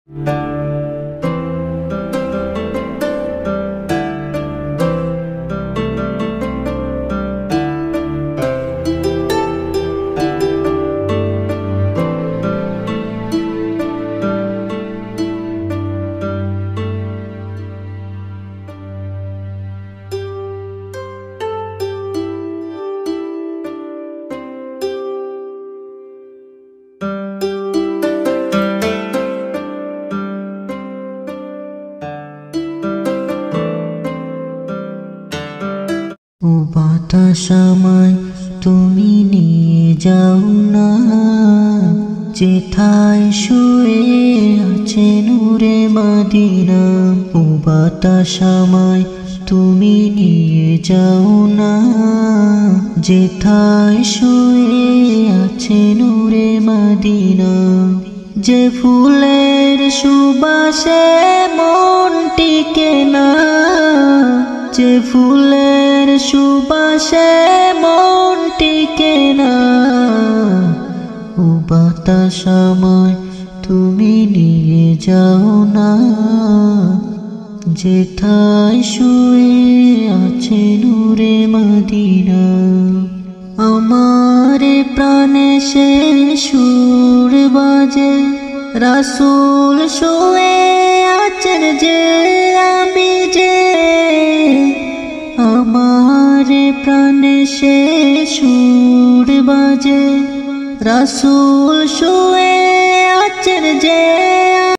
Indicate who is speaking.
Speaker 1: ও বাতাস আমায় তুমি নিয়ে যাও না, যেথায় শুয়ে আছে নূরে মদিনা। ও বাতাস আমায় তুমি নিয়ে যাও না, যেথায় শুয়ে আছে নূরে মদিনা। যে ফুলের সুবাসে মন টিকে না, যে ফুলের সুবাসে মন টিকে না। ও বাতাস আমায় তুমি নিয়ে যাও না, যেথায় শুয়ে আছে নূরে মদিনা। আমার প্রাণে সে সুর বাজে, রাসূল শুয়ে আছেন যে আমি যে। আমার প্রাণে সে সুর বাজে, রাসূল শুয়ে আছেন যে।